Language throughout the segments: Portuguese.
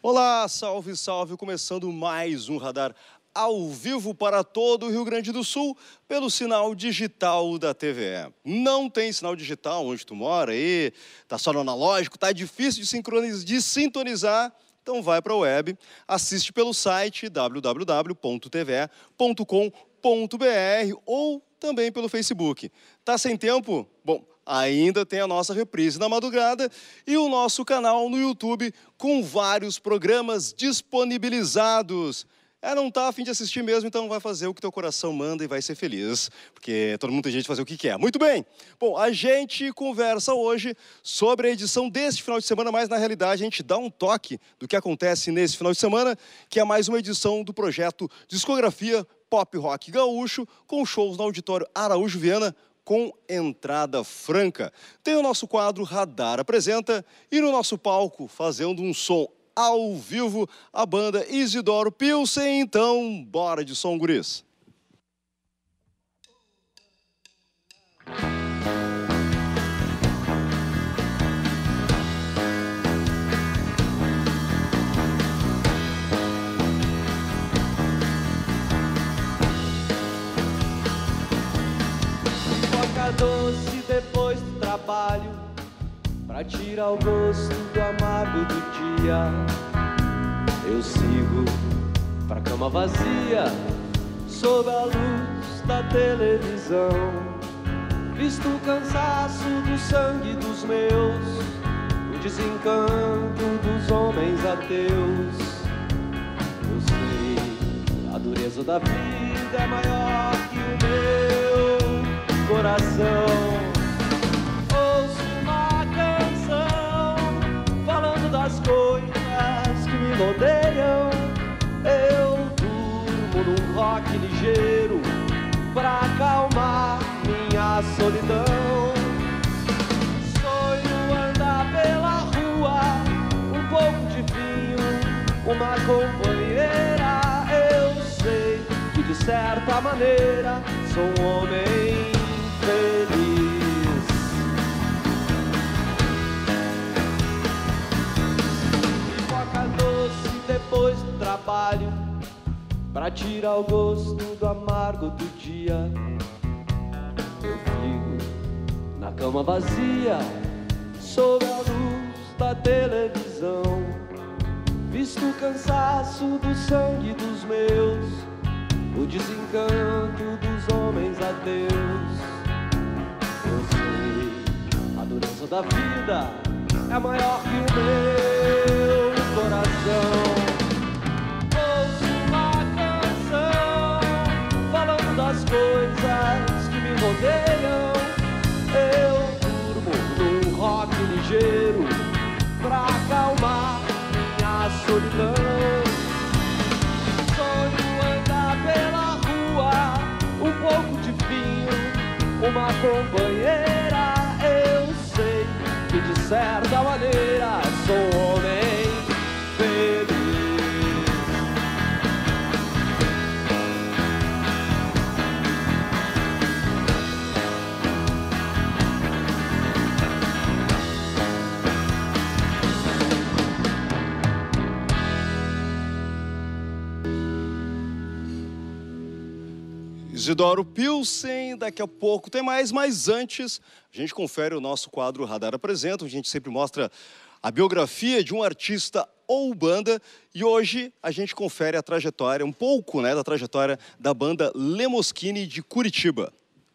Olá, salve, salve, começando mais um Radar ao vivo para todo o Rio Grande do Sul pelo sinal digital da TVE. Não tem sinal digital onde tu mora aí, tá só no analógico, tá difícil de sintonizar, então vai para a web, assiste pelo site www.tve.com.br ou também pelo Facebook. Tá sem tempo? Bom, ainda tem a nossa reprise na madrugada e o nosso canal no YouTube com vários programas disponibilizados. Não tá a fim de assistir mesmo, então vai fazer o que teu coração manda e vai ser feliz, porque todo mundo tem jeito de fazer o que quer. Muito bem! Bom, a gente conversa hoje sobre a edição deste final de semana, mas na realidade a gente dá um toque do que acontece nesse final de semana, que é mais uma edição do projeto Discografia Pop Rock Gaúcho, com shows no Auditório Araújo Viana, com entrada franca. Tem o nosso quadro Radar Apresenta e no nosso palco, fazendo um som ao vivo, a banda Isidoro Pilsen. Então, bora de som, guris! Coca doce depois do trabalho, pra tirar o gosto do amargo do dia. Eu sigo pra cama vazia, sob a luz da televisão. Visto o cansaço do sangue dos meus, o desencanto dos homens ateus. Eu sei, a dureza da vida é maior que o meu coração. Ouço uma canção falando das coisas que me rodeiam. Eu durmo num rock ligeiro pra acalmar minha solidão. Sonho andar pela rua, um pouco de vinho, uma companheira. Eu sei que de certa maneira sou um homem feliz. Pipoca doce depois do trabalho, pra tirar o gosto do amargo do dia. Eu fico na cama vazia, sob a luz da televisão. Visto o cansaço do sangue dos meus, o desencanto dos homens ateus. Eu sei, a dureza da vida é maior que o meu coração. Ouço uma canção falando das coisas que me rodeiam. Eu durmo num rock ligeiro pra acalmar minha solidão. Pela rua, um pouco de vinho, uma companheira. Eu sei que de certa maneira sou um homem feliz. Isidoro Pilsen, daqui a pouco tem mais, mas antes a gente confere o nosso quadro Radar Apresenta, onde a gente sempre mostra a biografia de um artista ou banda, e hoje a gente confere a trajetória, um pouco, da trajetória da banda Lemoskini de Curitiba.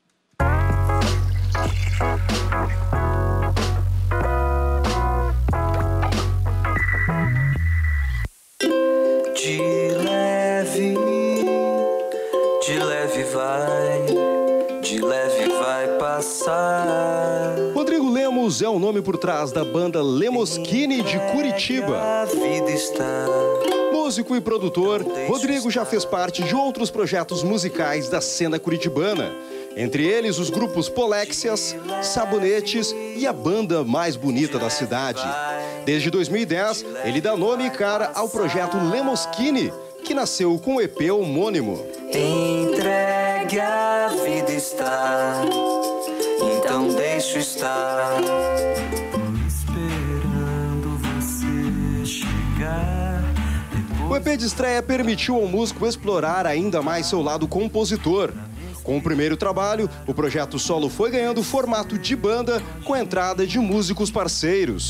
De leve vai passar. Rodrigo Lemos é o nome por trás da banda Lemoskini de Curitiba. A vida está. Músico e produtor, Rodrigo já fez parte de outros projetos musicais da cena curitibana. Entre eles, os grupos Poléxias, Sabonetes e a banda mais bonita da cidade. Desde 2010, ele dá nome e cara ao projeto Lemoskini, que nasceu com o EP homônimo. Entregue a vida está, então deixa estar. Tô esperando você chegar. O EP de estreia permitiu ao músico explorar ainda mais seu lado compositor. Com o primeiro trabalho, o projeto solo foi ganhando formato de banda com a entrada de músicos parceiros.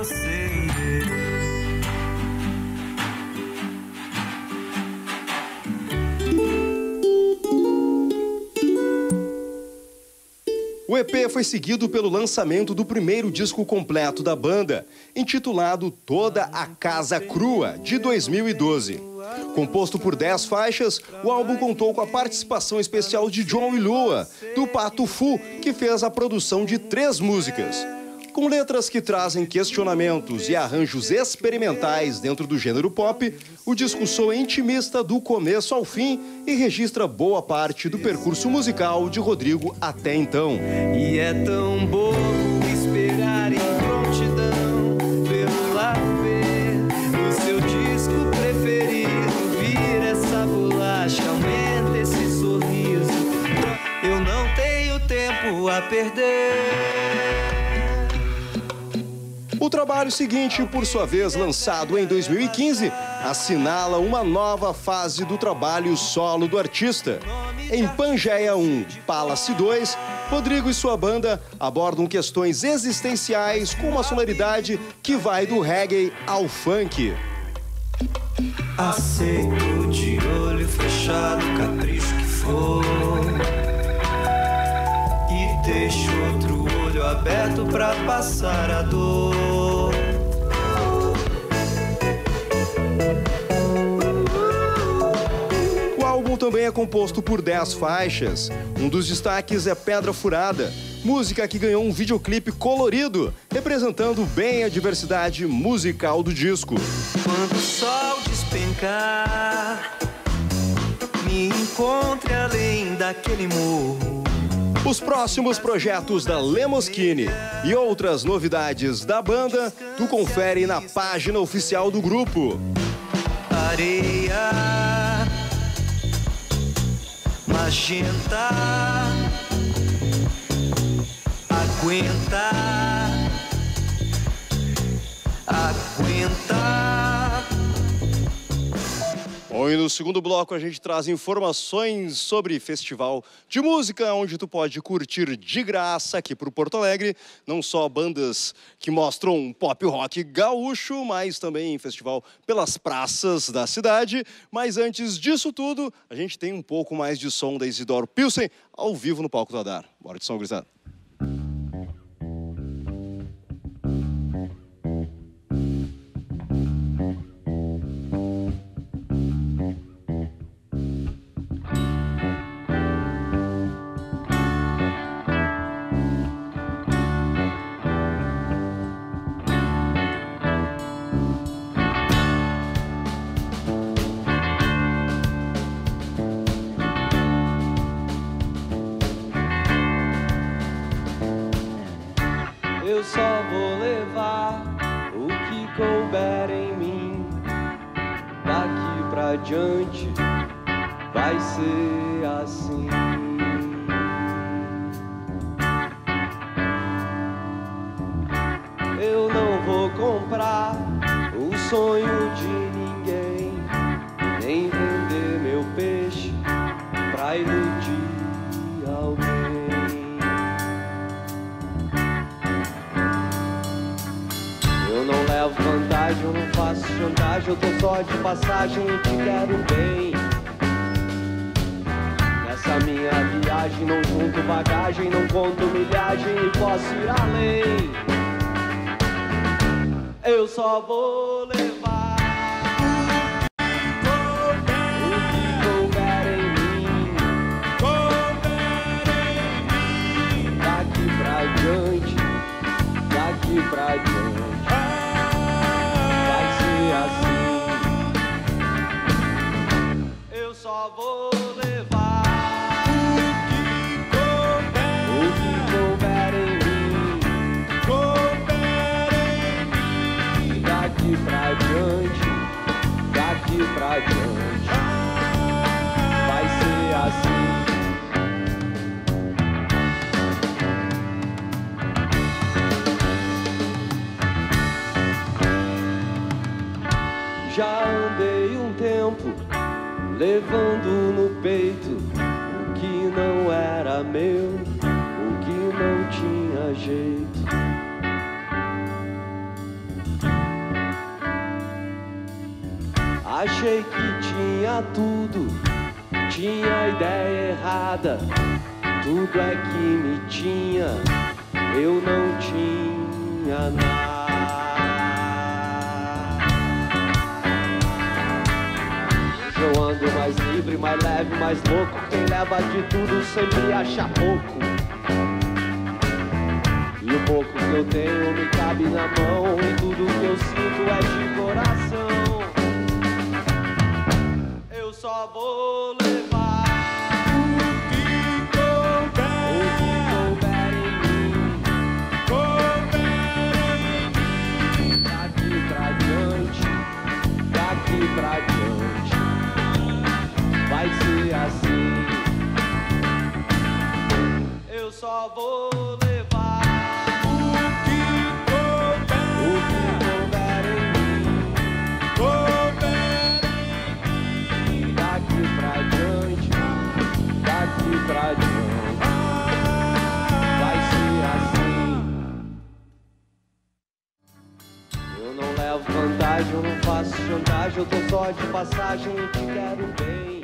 O EP foi seguido pelo lançamento do primeiro disco completo da banda, intitulado Toda a Casa Crua, de 2012. Composto por 10 faixas, o álbum contou com a participação especial de John e Lua, do Pato Fu, que fez a produção de 3 músicas. Com letras que trazem questionamentos e arranjos experimentais dentro do gênero pop, o disco soa intimista do começo ao fim e registra boa parte do percurso musical de Rodrigo até então. E é tão bobo esperar em prontidão pelo lado B do seu disco preferido. Vira essa bolacha, aumenta esse sorriso. Eu não tenho tempo a perder. O trabalho seguinte, por sua vez lançado em 2015, assinala uma nova fase do trabalho solo do artista. Em Pangeia 1, Palace 2, Rodrigo e sua banda abordam questões existenciais com uma sonoridade que vai do reggae ao funk. Aceito de olho fechado, capricho que for, e deixo outro olho aberto pra passar a dor. O álbum também é composto por 10 faixas. Um dos destaques é Pedra Furada, música que ganhou um videoclipe colorido, representando bem a diversidade musical do disco. Quando o sol despencar, me encontre além daquele morro. Os próximos projetos da Lemoskini e outras novidades da banda, tu confere na página oficial do grupo. Areia magenta, aguenta, aguenta. Bom, e no segundo bloco a gente traz informações sobre festival de música, onde tu pode curtir de graça aqui pro Porto Alegre, não só bandas que mostram pop rock gaúcho, mas também festival pelas praças da cidade. Mas antes disso tudo, a gente tem um pouco mais de som da Isidoro Pilsen ao vivo no palco do Adar. Bora de som, gurizada. Eu só vou levar o que couber em mim. Daqui pra diante vai ser assim. Eu não vou comprar o sonho de ninguém, nem vender meu peixe pra iludir alguém. Eu não levo vantagem, eu não faço chantagem, eu tô só de passagem e te quero bem. Nessa minha viagem não junto bagagem, não conto milhagem e posso ir além. Eu só vou levar o que couber em mim. Daqui pra diante, daqui pra diante. Eu só vou levar o que couber em mim. Daqui pra diante, daqui pra diante, vai ser assim. Já andei um tempo levando no peito o que não era meu, o que não tinha jeito. Achei que tinha tudo, tinha a ideia errada. Tudo é que me tinha, eu não tinha nada. Eu ando mais livre, mais leve, mais louco. Quem leva de tudo sempre acha pouco. E o pouco que eu tenho me cabe na mão. E tudo que eu sinto é de coração. Eu só vou levar o que couber em mim. Daqui pra diante, daqui pra diante, vai ser assim. Eu só vou levar o que couber em mim. Daqui pra diante, daqui pra diante, vai ser assim. Eu não levo vantagem, eu não faço chantagem, eu tô só de passagem e te quero bem.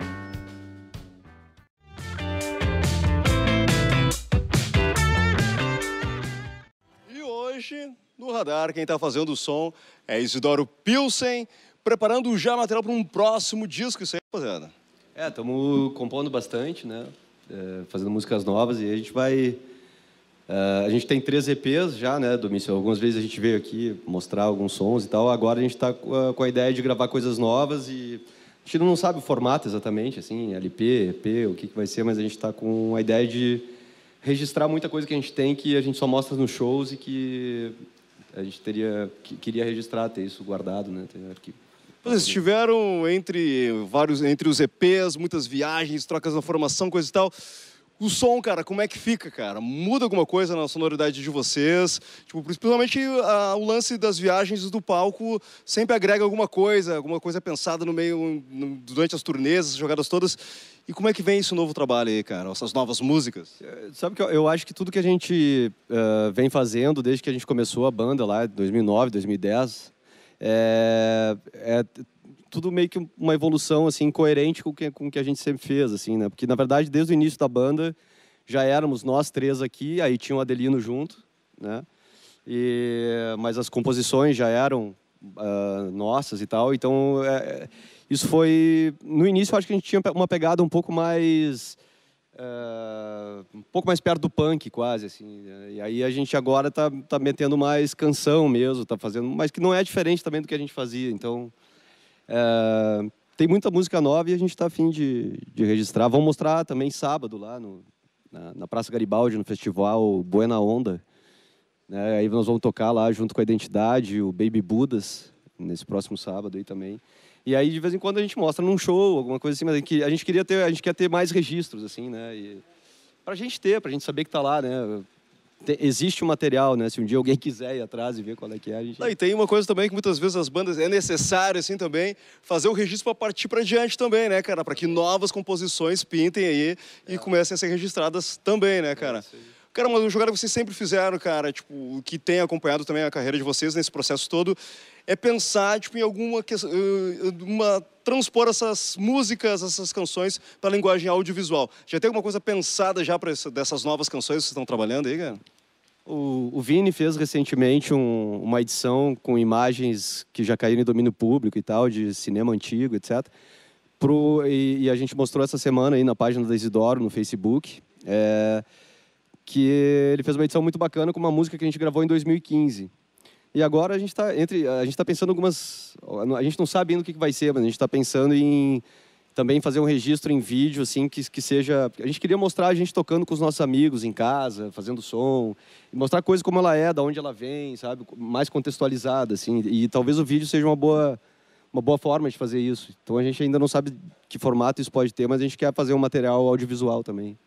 E hoje, no radar, quem está fazendo o som é Isidoro Pilsen, preparando já material para um próximo disco. Isso aí, rapaziada. Estamos compondo bastante, né? Fazendo músicas novas e a gente vai... a gente tem 3 EPs já, né, Domício? Algumas vezes a gente veio aqui mostrar alguns sons e tal. Agora a gente está com a ideia de gravar coisas novas e a gente não sabe o formato exatamente, assim, LP, EP, o que vai ser, mas a gente está com a ideia de registrar muita coisa que a gente tem que a gente só mostra nos shows e que a gente queria registrar, ter isso guardado, né? Ter arquivo. Vocês estiveram entre os EPs, muitas viagens, trocas na formação, coisa e tal. O som, cara, como é que fica, cara? Muda alguma coisa na sonoridade de vocês? Tipo, principalmente o lance das viagens do palco sempre agrega alguma coisa pensada no meio, durante as turnês, as jogadas todas. E como é que vem esse novo trabalho aí, cara? Essas novas músicas? Sabe que eu acho que tudo que a gente vem fazendo desde que a gente começou a banda lá, em 2009, 2010, é tudo meio que uma evolução assim coerente com o que a gente sempre fez, assim, né? Porque na verdade desde o início da banda já éramos nós 3 aqui, aí tinha o Adelino junto, né? Mas as composições já eram nossas e tal, então isso foi no início. Eu acho que a gente tinha uma pegada um pouco mais perto do punk, quase assim. E aí a gente agora tá metendo mais canção mesmo, tá fazendo, mas que não é diferente também do que a gente fazia. Então tem muita música nova e a gente está a fim de registrar. Vamos mostrar também sábado lá na Praça Garibaldi, no festival Buena Onda, né? Aí nós vamos tocar lá junto com a Identidade, o Baby Budas, nesse próximo sábado aí também. E aí de vez em quando a gente mostra num show, alguma coisa assim, mas a gente quer ter mais registros, assim, né? E pra gente saber que tá lá, né? Existe o material, né? Se um dia alguém quiser ir atrás e ver qual é que é, a gente... E tem uma coisa também que muitas vezes as bandas é necessário, assim, também, fazer o registro para partir para diante também, né, cara? Para que novas composições pintem aí e comecem a ser registradas também, né, cara? Cara, uma jogada que vocês sempre fizeram, cara, tipo, o que tem acompanhado também a carreira de vocês nesse processo todo, é pensar, tipo, em alguma questão, transpor essas músicas, essas canções para a linguagem audiovisual. Já tem alguma coisa pensada já para dessas novas canções que vocês estão trabalhando aí, cara? O Vini fez recentemente uma edição com imagens que já caíram em domínio público e tal, de cinema antigo, etc. E a gente mostrou essa semana aí na página da Isidoro, no Facebook, que ele fez uma edição muito bacana com uma música que a gente gravou em 2015. E agora a gente está pensando algumas... A gente não sabe ainda o que vai ser, mas a gente está pensando em também fazer um registro em vídeo, assim, que seja... A gente queria mostrar a gente tocando com os nossos amigos em casa, fazendo som, e mostrar a coisa como ela é, da onde ela vem, sabe? Mais contextualizada, assim. E talvez o vídeo seja uma boa forma de fazer isso. Então a gente ainda não sabe que formato isso pode ter, mas a gente quer fazer um material audiovisual também.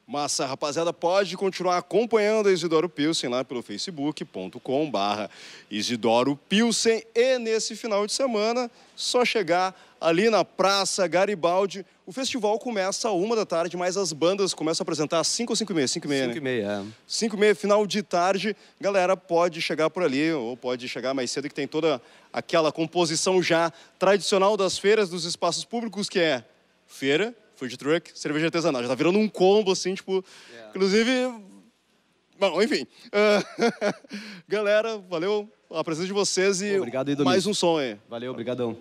Massa, rapaziada, pode continuar acompanhando a Isidoro Pilsen lá pelo facebook.com/Isidoro Pilsen. E nesse final de semana, só chegar ali na Praça Garibaldi. O festival começa às 1h da tarde, mas as bandas começam a apresentar às 5 ou 5h30? 5h30, né? 5h30, é. 5h30, final de tarde. Galera, pode chegar por ali, ou pode chegar mais cedo, que tem toda aquela composição já tradicional das feiras, dos espaços públicos, que é feira, food truck, cerveja artesanal. Já tá virando um combo, assim, tipo... Yeah. Inclusive... Bom, enfim. Galera, valeu a presença de vocês e obrigado aí, mais um som aí. Valeu, obrigadão.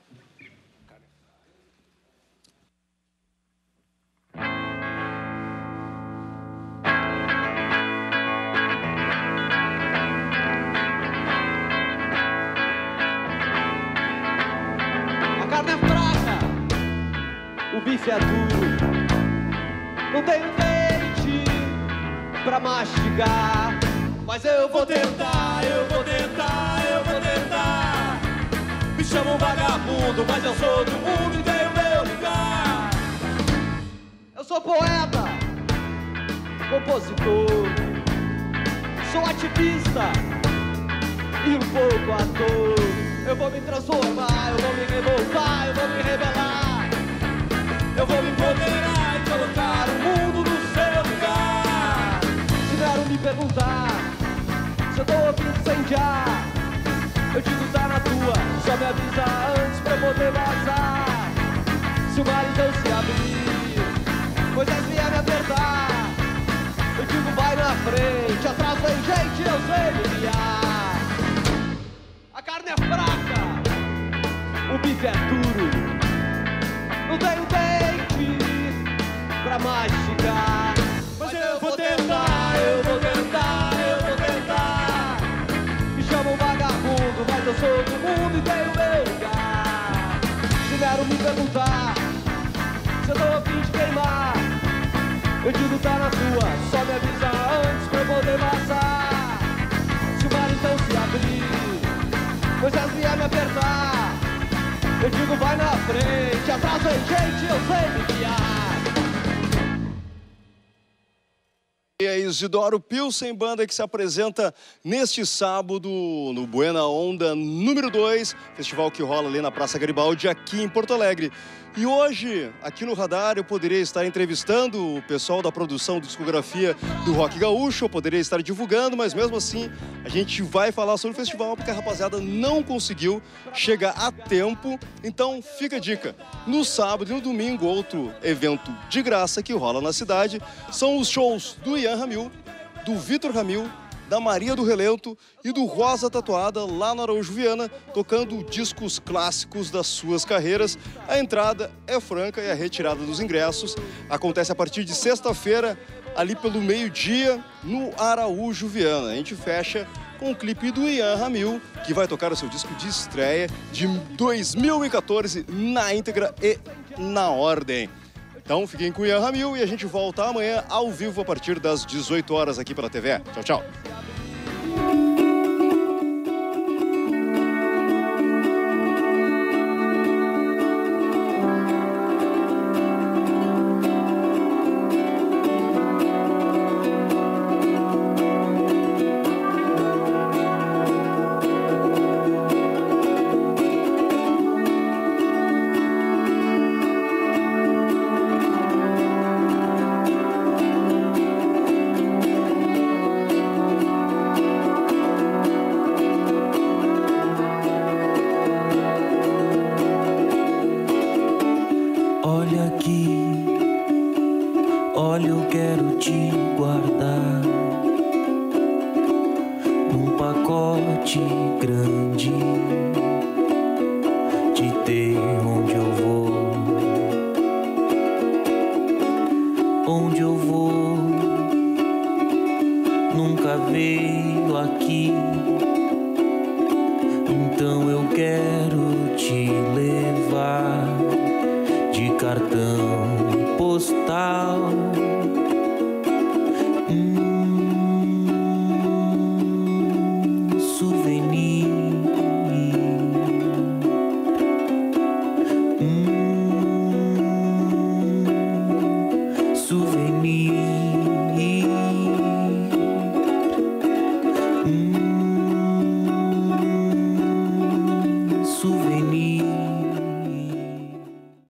A carne é fraca, o bife é duro, não tenho dente pra mastigar, mas eu vou tentar, eu vou tentar, eu vou tentar. Me chamam vagabundo, mas eu sou do mundo e tenho meu lugar. Eu sou poeta, compositor, sou ativista e um pouco ator. Eu vou me transformar, eu vou me revoltar, eu vou me rebelar. Eu vou me empoderar e colocar o mundo no seu lugar. Se vieram me perguntar se eu tô ouvindo incendiar, eu digo tá na tua, só me avisa antes pra eu poder vazar. Se o mar então se abrir, coisas vier me apertar, eu digo vai na frente, atrás vem gente, eu sei guiar. A carne é fraca, o bife é duro, não tenho dente pra mastigar, mas eu vou tentar, eu vou tentar, eu vou tentar. Me chamam vagabundo, mas eu sou do mundo e tenho meu lugar. Se vieram me perguntar se eu tô a fim de queimar, eu digo tá na tua, só me avisa antes pra eu poder vazar. Se o mar então se abrir, coisas vier me apertar, eu digo vai na frente, atrás vem gente, eu sei me guiar. E a Isidoro Pilsen, banda que se apresenta neste sábado no Buena Onda número 2, festival que rola ali na Praça Garibaldi, aqui em Porto Alegre. E hoje, aqui no Radar, eu poderia estar entrevistando o pessoal da produção de discografia do Rock Gaúcho, eu poderia estar divulgando, mas mesmo assim a gente vai falar sobre o festival porque a rapaziada não conseguiu chegar a tempo. Então fica a dica, no sábado e no domingo, outro evento de graça que rola na cidade são os shows do Ian Ramil, do Vitor Ramil, da Maria do Relento e do Rosa Tatuada lá na Araújo Viana, tocando discos clássicos das suas carreiras. A entrada é franca e a retirada dos ingressos acontece a partir de sexta-feira, ali pelo meio-dia, no Araújo Viana. A gente fecha com o clipe do Ian Ramil, que vai tocar o seu disco de estreia de 2014 na íntegra e na ordem. Então fiquem com o Ian Ramil e a gente volta amanhã ao vivo a partir das 18 horas aqui pela TV. Tchau, tchau. Souvenir.